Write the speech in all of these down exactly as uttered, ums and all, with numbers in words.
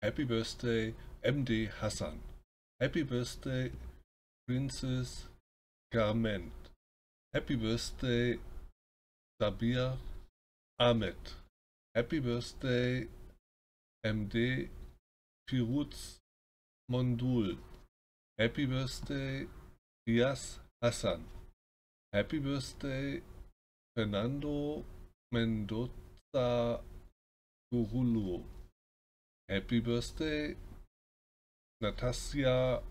Happy Birthday M D Hassan. Happy Birthday Princess Garment. Happy Birthday Sabir Ahmed. Happy Birthday M D Firuz Mondul. Happy Birthday Diaz Hassan. Happy Birthday Fernando Mendoza Gurulu. Happy Birthday Natasja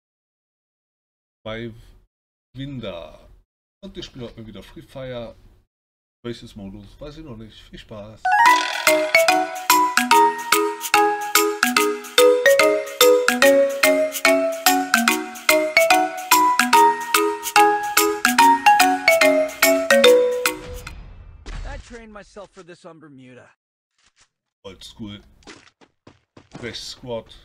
Maiwinda. Und ich spiele heute mal wieder Free Fire. Welches Modus? Weiß ich noch nicht. Viel Spaß. I trained myself for this on Bermuda. Oldschool. Crash Squad.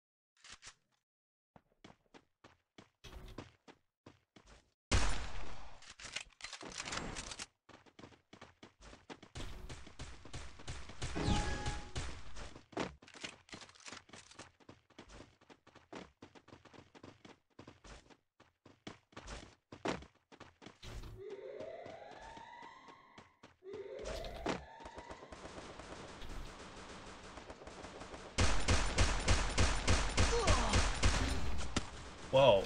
Wow.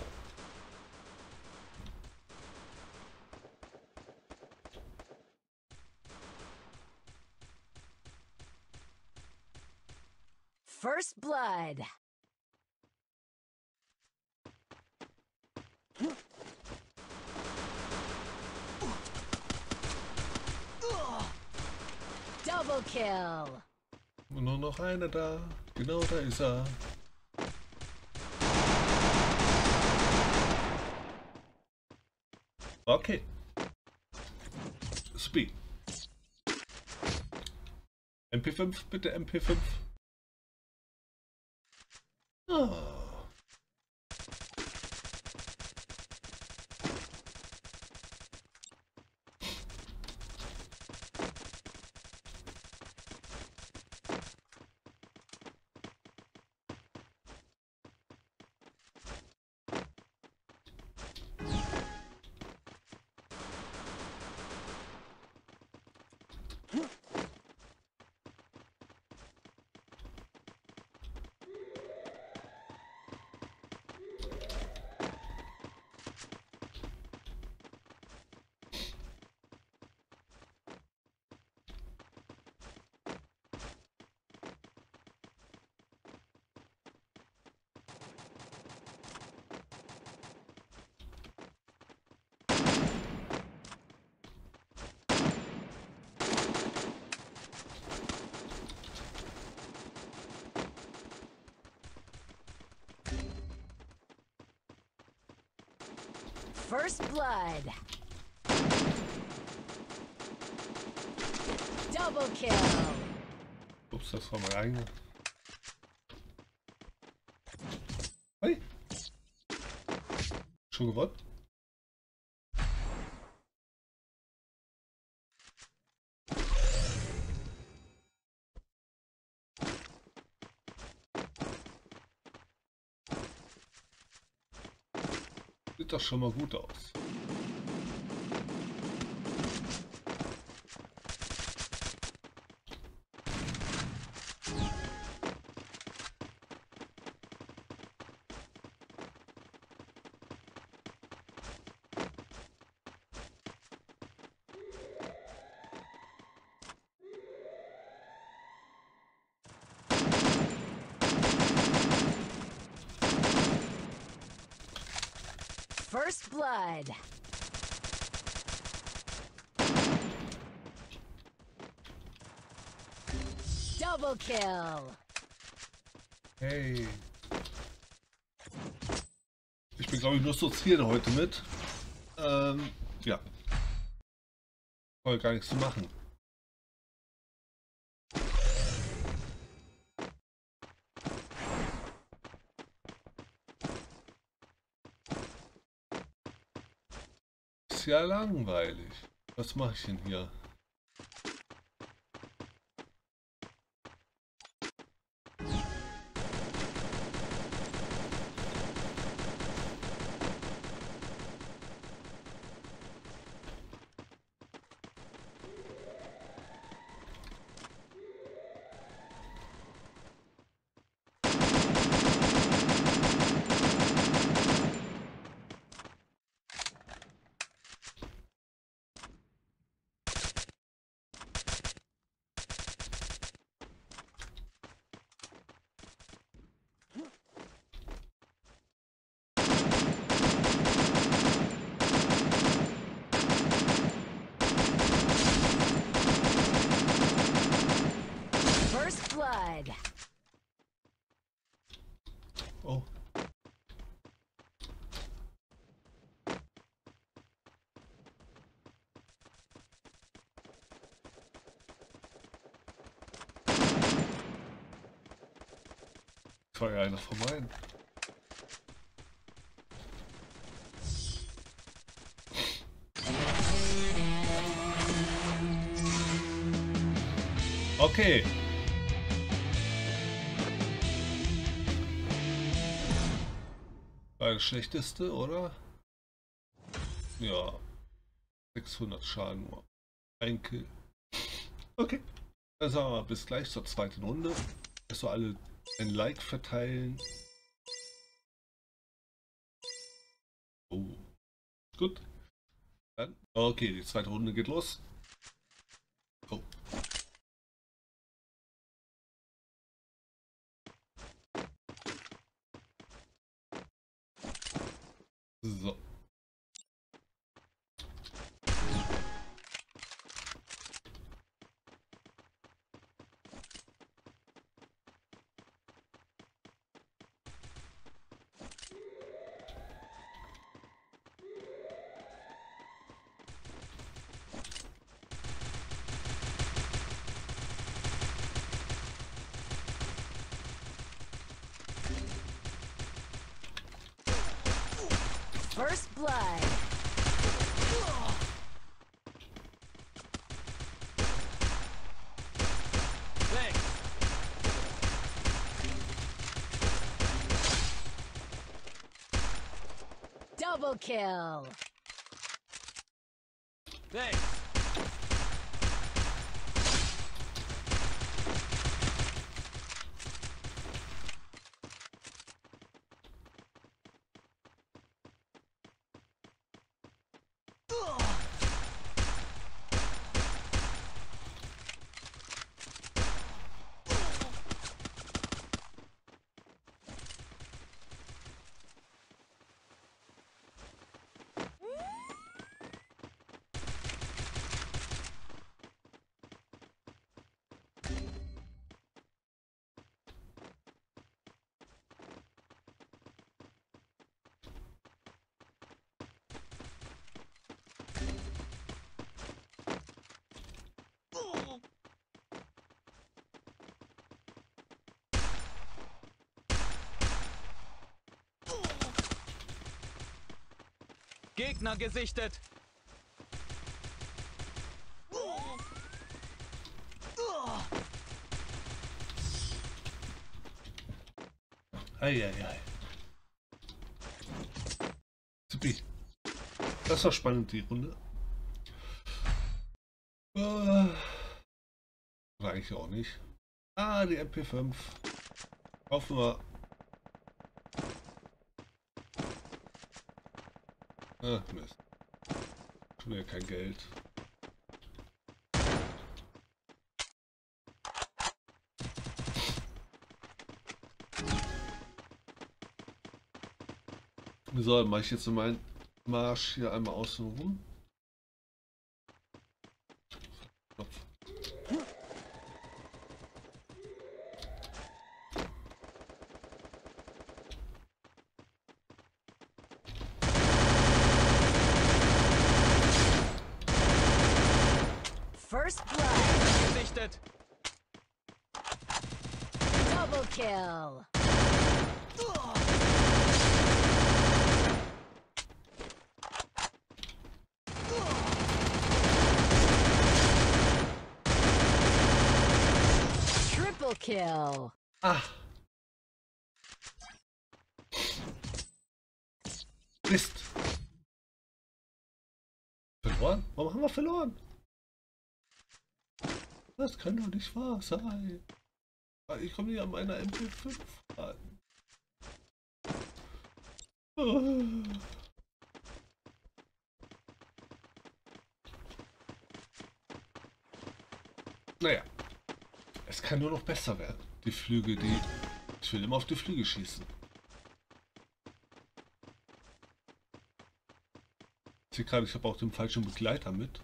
First blood. Double kill. Nur noch einer da. Genau, da ist er. Okay. Speed. M P fünf, bitte M P fünf. Oh. First blood. Double kill. Ups, das war mein eigener. Hey. Schon gewonnen? Sieht doch schon mal gut aus. First blood. Double kill. Hey. Ich bin, glaube ich, nur sortiert heute mit. Ähm, ja. Soll gar nichts zu machen. Ist ja langweilig. Was mache ich denn hier? blood. Oh. Das war ja einer von meinen. Okay. War das schlechteste, oder? Ja. sechshundert Schaden nur. Ein Kill. Okay. Dann sagen wir mal bis gleich zur zweiten Runde. Dass wir alle ein Like verteilen. Oh. Gut. Dann. Okay, die zweite Runde geht los. Oh. So. First blood. Thanks. Double kill. Thanks. Gegner gesichtet. Eieiei. Supi. Das war spannend, die Runde. Äh, oder eigentlich auch nicht. Ah, die M P fünf. Kaufen wir. Ach, Mist. Schon wieder kein Geld. So, dann mache ich jetzt meinen Marsch hier einmal außen rum. Knopf. First blood. Gesichtet. Double kill. Triple kill. Ah. Mist. Verloren? Warum haben wir verloren? Das kann doch nicht wahr sein. Ich komme hier an meiner M P fünf an. Oh. Naja. Es kann nur noch besser werden. Die Flüge, die... Ich will immer auf die Flüge schießen. Ich sehe gerade, ich habe auch den falschen Begleiter mit.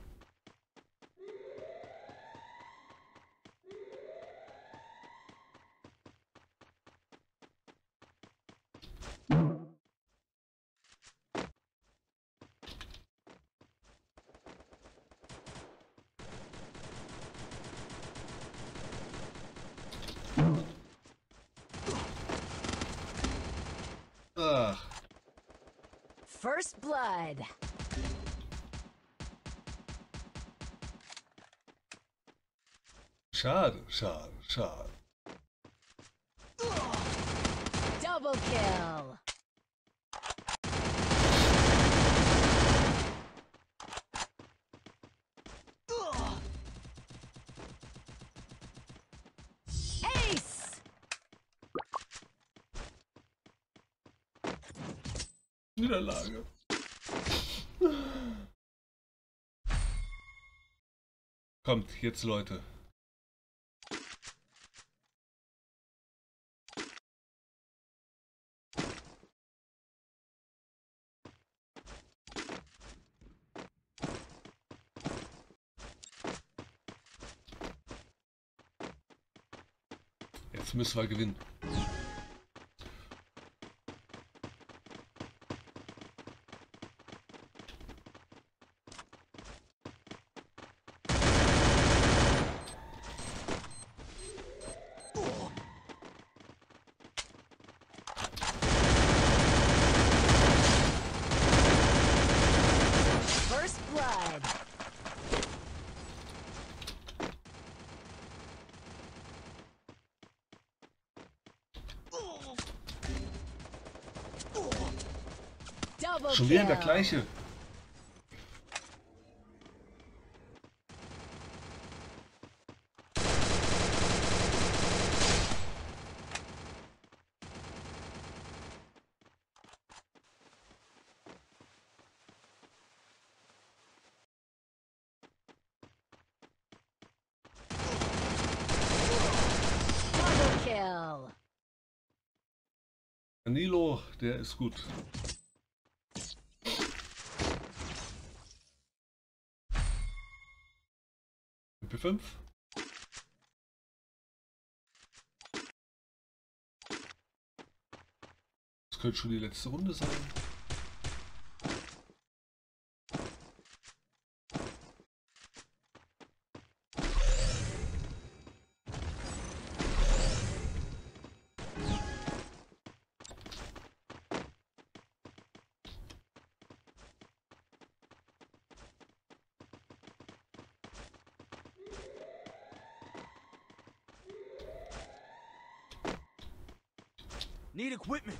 First blood. Schade, schade, schade. Double kill. Ace. Niederlage. Kommt jetzt, Leute. Jetzt müssen wir gewinnen. First blood. Double Schon wieder der kill. gleiche. Double kill. Nilo, der ist gut. M P fünf. Das könnte schon die letzte Runde sein. Need equipment.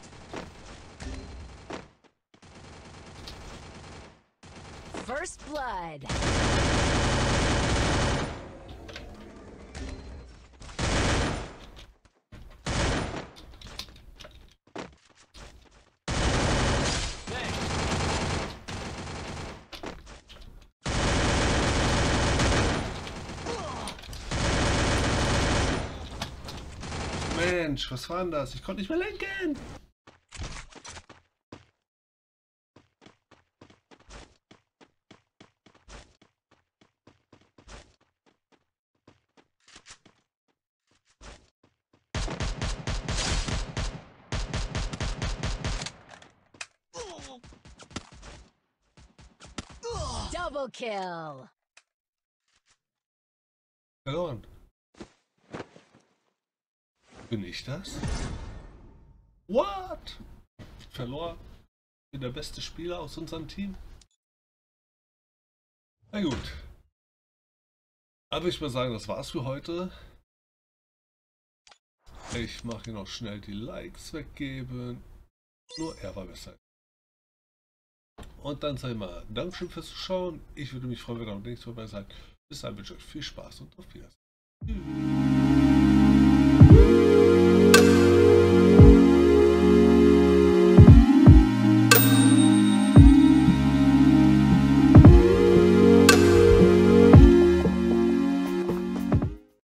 First blood. Mensch, was war denn das? Ich konnte nicht mehr lenken. Double kill. Verloren. Bin ich das? What? Verloren. Ich bin der beste Spieler aus unserem Team. Na gut. Aber ich würde sagen, das war's für heute. Ich mache hier noch schnell die Likes weggeben. Nur er war besser. Und dann sei mal Dankeschön fürs Zuschauen. Ich würde mich freuen, wenn ihr auch nächstes Mal dabei seid. Bis dann wünsche ich euch viel Spaß und auf Wiedersehen. Tschüss.